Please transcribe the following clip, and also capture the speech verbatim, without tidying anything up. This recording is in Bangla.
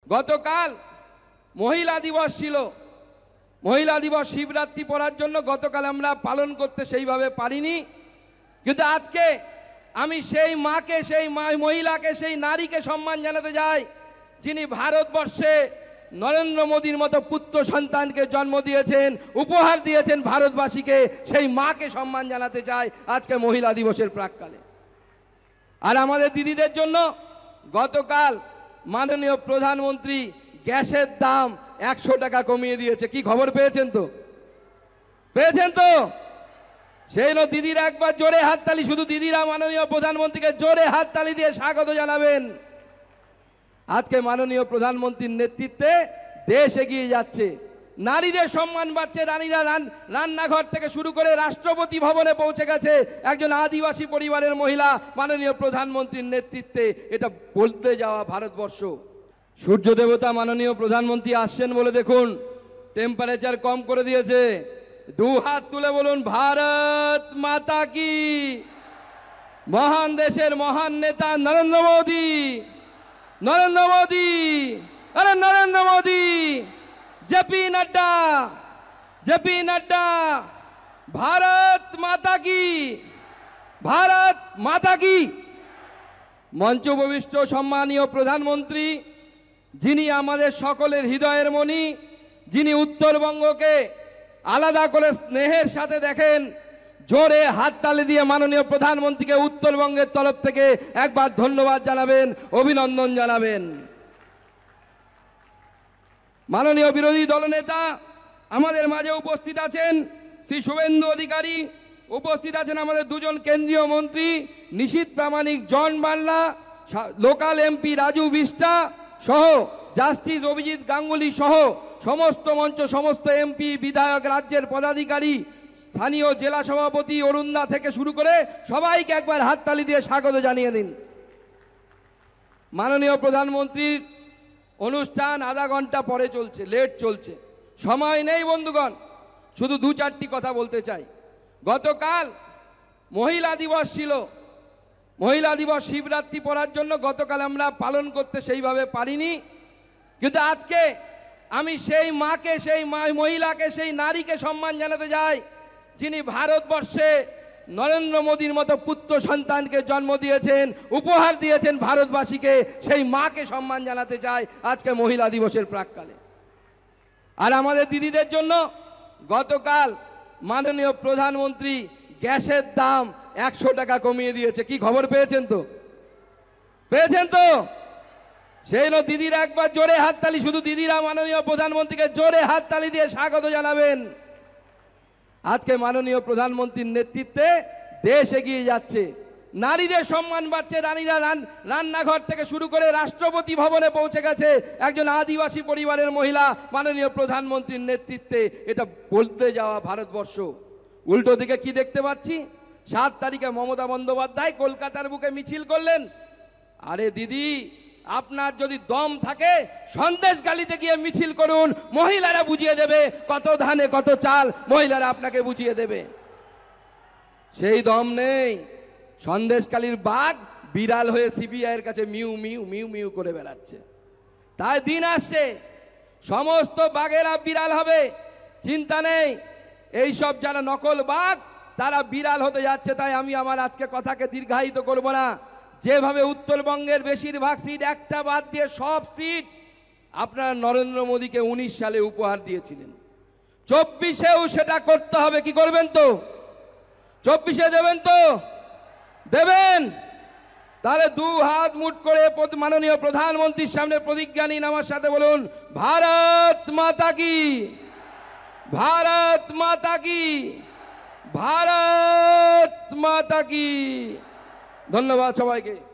গতকাল মহিলা দিবস ছিল। মহিলা দিবস শিবরাত্রি পড়ার জন্য গতকাল আমরা পালন করতে সেইভাবে পারিনি, কিন্তু আজকে আমি সেই মাকে, সেই মহিলাকে, সেই নারীকে সম্মান জানাতে যাই যিনি ভারতবর্ষে নরেন্দ্র মোদীর মতো পুত্র সন্তানকে জন্ম দিয়েছেন, উপহার দিয়েছেন ভারতবাসীকে। সেই মাকে সম্মান জানাতে চাই আজকে মহিলা দিবসের প্রাক্কালে। আর আমাদের দিদিদের জন্য গতকাল মাননীয় প্রধানমন্ত্রী গ্যাসের দাম একশো টাকা কমিয়ে দিয়েছে। কি খবর পেয়েছেন তো? পেয়েছেন তো? সেই জন্য দিদিরা একবার জোরে হাততালি, শুধু দিদিরা মাননীয় প্রধানমন্ত্রীকে জোরে হাততালি দিয়ে স্বাগত জানাবেন। আজকে মাননীয় প্রধানমন্ত্রীর নেতৃত্বে দেশ এগিয়ে যাচ্ছে, নারীদের সম্মান বাড়ছে। নারীরা রান্নাঘর থেকে শুরু করে রাষ্ট্রপতি ভবনে পৌঁছে গেছে একজন আদিবাসী পরিবারের মহিলা মাননীয় প্রধানমন্ত্রীর নেতৃত্বে। এটা বলতে যাওয়া ভারতবর্ষ। সূর্য দেবতা মাননীয় প্রধানমন্ত্রী আসছেন বলে দেখুন টেম্পারেচার কম করে দিয়েছে। দু হাত তুলে বলুন ভারত মাতা কি। মহান দেশের মহান নেতা নরেন্দ্র মোদী, নরেন্দ্র মোদী, আরে নরেন্দ্র মোদী, জেপি নাড্ডা, জেপি নাড্ডা, ভারত মাতা কি, ভারত মাতা কি। মঞ্চ উপবিষ্ট সম্মানীয় প্রধানমন্ত্রী, যিনি আমাদের সকলের হৃদয়ের মণি, যিনি উত্তরবঙ্গকে আলাদা করে স্নেহের সাথে দেখেন, জোরে হাততালি দিয়ে মাননীয় প্রধানমন্ত্রীকে উত্তরবঙ্গের তরফ থেকে একবার ধন্যবাদ জানাবেন, অভিনন্দন জানাবেন। মাননীয় বিরোধী দলনেতা আমাদের মাঝে উপস্থিত আছেন শ্রী শুভেন্দু অধিকারী, উপস্থিত আছেন আমাদের দুজন কেন্দ্রীয় মন্ত্রী Nisith Pramanik, John Barla, local MP Raju Bista সহ জাস্টিস অভিজিৎ গাঙ্গুলি সহ সমস্ত মঞ্চ, সমস্ত এমপি, বিধায়ক, রাজ্যের পদাধিকারী, স্থানীয় জেলা সভাপতি অরুণদা থেকে শুরু করে সবাইকে একবার হাততালি দিয়ে স্বাগত জানিয়ে দিন। মাননীয় প্রধানমন্ত্রীর অনুষ্ঠান আধা ঘন্টা পরে চলছে, লেট চলছে, সময় নেই বন্ধুগণ। শুধু দু চারটি কথা বলতে চাই। গতকাল মহিলা দিবস ছিল। মহিলা দিবস শিবরাত্রি পড়ার জন্য গতকাল আমরা পালন করতে সেইভাবে পারিনি, কিন্তু আজকে আমি সেই মাকে, সেই মহিলাকে, সেই নারীকে সম্মান জানাতে যাই যিনি ভারতবর্ষে নরেন্দ্র মোদীর মতো পুত্র সন্তানকে জন্ম দিয়েছেন, উপহার দিয়েছেন ভারতবাসীকে। সেই মাকে সম্মান জানাতে চাই আজকে মহিলা দিবসের প্রাক্কালে। আর আমাদের দিদিদের জন্য গতকাল মাননীয় প্রধানমন্ত্রী গ্যাসের দাম একশো টাকা কমিয়ে দিয়েছে। কি খবর পেয়েছেন তো? পেয়েছেন তো? সেই জন্য দিদিরা একবার জোরে হাততালি, শুধু দিদিরা মাননীয় প্রধানমন্ত্রীকে জোরে হাততালি দিয়ে স্বাগত জানাবেন। আজকে মাননীয় প্রধানমন্ত্রীর নেতৃত্বে দেশ এগিয়ে যাচ্ছে, নারীদের সম্মান বাড়ছে। নারীরা রান্নাঘর থেকে শুরু করে রাষ্ট্রপতি ভবনে পৌঁছে গেছে একজন আদিবাসী পরিবারের মহিলা মাননীয় প্রধানমন্ত্রীর নেতৃত্বে। এটা বলতে যাওয়া ভারতবর্ষ। উল্টো দিকে কি দেখতে পাচ্ছি? সাত তারিখে মমতা বন্দ্যোপাধ্যায় কলকাতার বুকে মিছিল করলেন। আরে দিদি, আপনার যদি দম থাকে সন্দেশখালিতে গিয়ে মিছিল করুন, মহিলারা বুঝিয়ে দেবে কত ধানে কত চাল, মহিলারা আপনাকে বুঝিয়ে দেবে। সেই দম নেই। সন্দেশখালির বাঘ বিড়াল হয়ে সিবিআই এর কাছে মিউ মিউ মিউ মিউ করে বেড়াচ্ছে। তাই দিন আসছে সমস্ত বাঘেরা বিড়াল হবে, চিন্তা নেই। এই সব যারা নকল বাঘ তারা বিড়াল হতে যাচ্ছে। তাই আমি আমার আজকে কথাকে দীর্ঘায়িত করব না। যেভাবে উত্তরবঙ্গের বেশিরভাগ সিট একটা বাদ দিয়ে সব সিট আপনারা নরেন্দ্র মোদীকে উনিশ সালে উপহার দিয়েছিলেন, চব্বিশেও সেটা করতে হবে। কি করবেন তো? চব্বিশে দেবেন তো? দেবেন? তাহলে দু হাত মুঠ করে মাননীয় প্রধানমন্ত্রীর সামনে প্রতিজ্ঞা নিন, আমার সাথে বলুন ভারত মাতা কি, ভারত মাতা কি, ভারত মাতা কি। ধন্যবাদ সবাইকে।